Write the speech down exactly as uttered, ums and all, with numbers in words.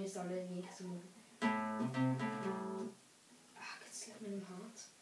just started me because I'm. Ah, I could slip in my hat.